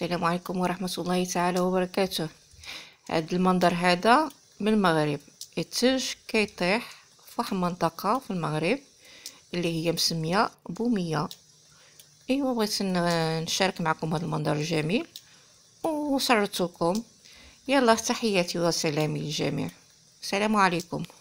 السلام عليكم ورحمة الله تعالى وبركاته. هاد المنظر هذا من المغرب، الثلج كيطيح في واحد المنطقة في المغرب اللي هي مسمية بومية. ايوا بغيت نشارك معكم هذا المنظر الجميل وسرتكم. يلا تحياتي وسلامي للجميع، السلام عليكم.